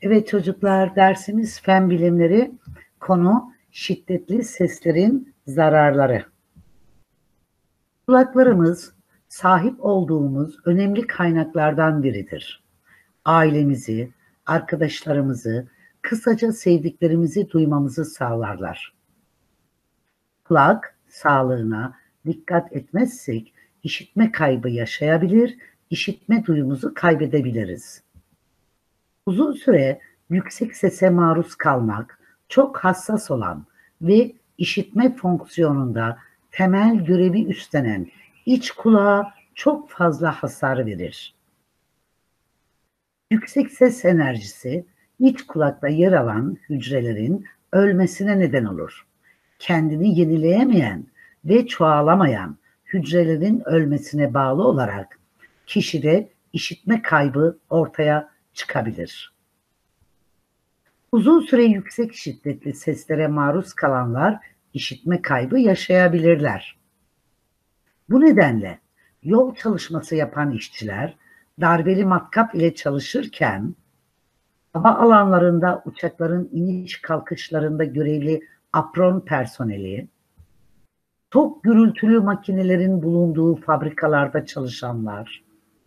Evet çocuklar, dersimiz fen bilimleri, konu şiddetli seslerin zararları. Kulaklarımız sahip olduğumuz önemli kaynaklardan biridir. Ailemizi, arkadaşlarımızı, kısaca sevdiklerimizi duymamızı sağlarlar. Kulak sağlığına dikkat etmezsek işitme kaybı yaşayabilir, işitme duyumuzu kaybedebiliriz. Uzun süre yüksek sese maruz kalmak, çok hassas olan ve işitme fonksiyonunda temel görevi üstlenen iç kulağa çok fazla hasar verir. Yüksek ses enerjisi iç kulakta yer alan hücrelerin ölmesine neden olur. Kendini yenileyemeyen ve çoğalamayan hücrelerin ölmesine bağlı olarak kişide işitme kaybı ortaya çıkabilir. Uzun süre yüksek şiddetli seslere maruz kalanlar işitme kaybı yaşayabilirler. Bu nedenle yol çalışması yapan işçiler darbeli matkap ile çalışırken hava alanlarında uçakların iniş kalkışlarında görevli apron personeli, çok gürültülü makinelerin bulunduğu fabrikalarda çalışanlar,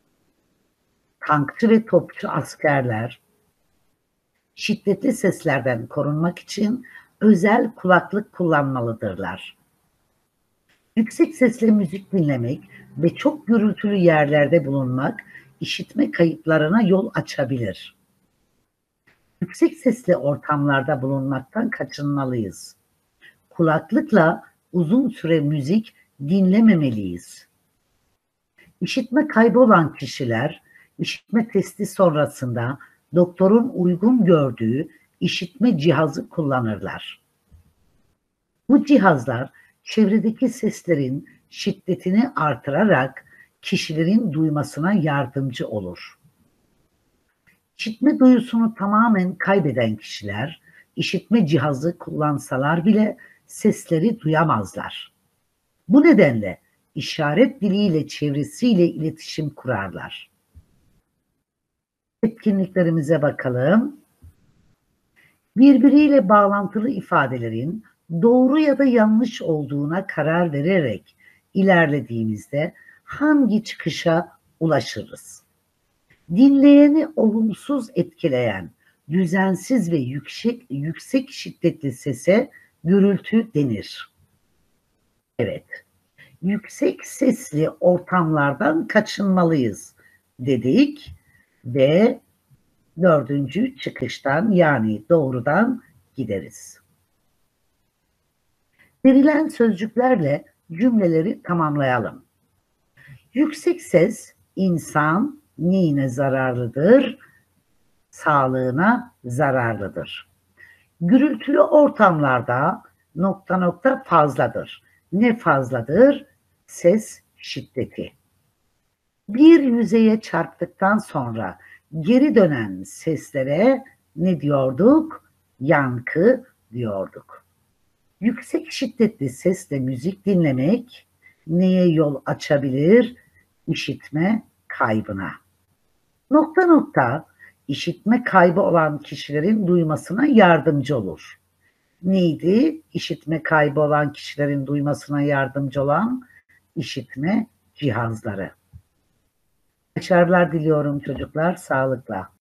tankçı ve topçu askerler, şiddetli seslerden korunmak için özel kulaklık kullanmalıdırlar. Yüksek sesle müzik dinlemek ve çok gürültülü yerlerde bulunmak işitme kayıplarına yol açabilir. Yüksek sesli ortamlarda bulunmaktan kaçınmalıyız. Kulaklıkla uzun süre müzik dinlememeliyiz. İşitme kaybı olan kişiler işitme testi sonrasında doktorun uygun gördüğü işitme cihazı kullanırlar. Bu cihazlar çevredeki seslerin şiddetini artırarak kişilerin duymasına yardımcı olur. İşitme duyusunu tamamen kaybeden kişiler işitme cihazı kullansalar bile sesleri duyamazlar. Bu nedenle işaret diliyle çevresiyle iletişim kurarlar. Etkinliklerimize bakalım. Birbiriyle bağlantılı ifadelerin doğru ya da yanlış olduğuna karar vererek ilerlediğimizde hangi çıkışa ulaşırız? Dinleyeni olumsuz etkileyen düzensiz ve yüksek şiddetli sese gürültü denir. Evet, yüksek sesli ortamlardan kaçınmalıyız dedik ve dördüncü çıkıştan yani doğrudan gideriz. Verilen sözcüklerle cümleleri tamamlayalım. Yüksek ses insan neyine zararlıdır? Sağlığına zararlıdır. Gürültülü ortamlarda ... fazladır. Ne fazladır? Ses şiddeti. Bir yüzeye çarptıktan sonra geri dönen seslere ne diyorduk? Yankı diyorduk. Yüksek şiddetli sesle müzik dinlemek neye yol açabilir? İşitme kaybına. ... işitme kaybı olan kişilerin duymasına yardımcı olur. Neydi? İşitme kaybı olan kişilerin duymasına yardımcı olan işitme cihazları. Başarılar diliyorum çocuklar, sağlıkla.